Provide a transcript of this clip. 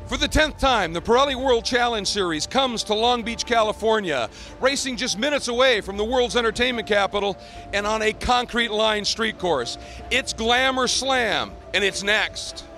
For the 10th time, the Pirelli World Challenge Series comes to Long Beach, California, racing just minutes away from the world's entertainment capital and on a concrete-lined street course. It's Glamour Slam, and it's next.